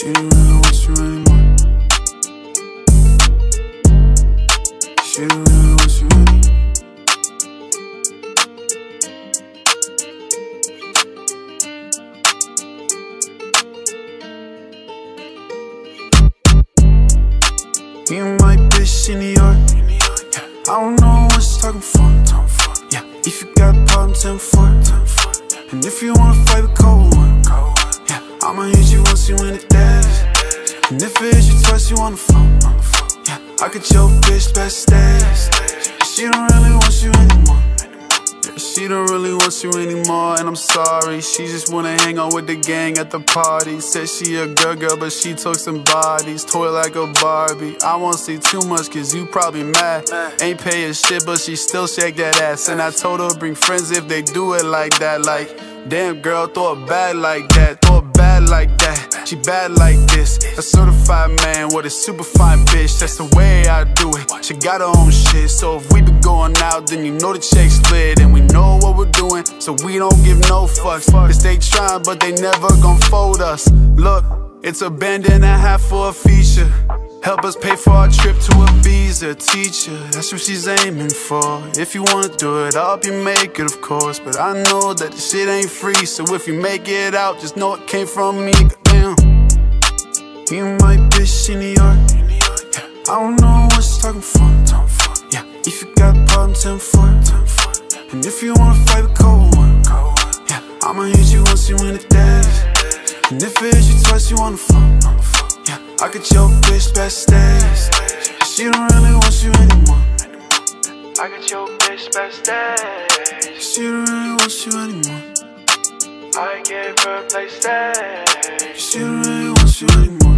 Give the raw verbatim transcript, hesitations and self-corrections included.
She don't really want you anymore. She don't really want you anymore. Me and my bitch in New York. Yeah, I don't know what she's talking for. Yeah, if you got a problem, tell me for it. And if you wanna fight a cold one, yeah, I'ma hit you once you in the days. And if it hits you twice, you on the phone. Yeah, I could your bitch best days. She don't really want you anymore. Yeah, she don't really want you anymore, and I'm sorry. She just wanna hang out with the gang at the party. Said she a good girl, but she took some bodies. Toy like a Barbie. I won't say too much, cause you probably mad. Ain't paying shit, but she still shake that ass. And I told her bring friends if they do it like that. Like, damn girl, throw it bad like that. Throw it bad like that. She bad like this. A certified man with a super fine bitch. That's the way I do it. She got her own shit, so if we be going out, then you know the check's slid. And we know what we're doing, so we don't give no fucks. Cause they trying, but they never gon' fold us. Look, it's a band and a half for a feature. Help us pay for our trip to Ibiza. Teacher, that's what she's aiming for. If you wanna do it, I'll help you make it, of course. But I know that this shit ain't free, so if you make it out, just know it came from me. Goddamn. Me and my bitch in New York. Yeah, I don't know what she's talking for. Yeah, if you got a problem, tell me for it. And if you wanna fight a cold one, yeah, I'ma hit you once you in the days. And if it hits you twice, you on the phone. Yeah, I could your bitch best days. She don't really want you anymore. I got your bitch best days. She don't really want you anymore. I gave her a place stay. She don't really want you anymore.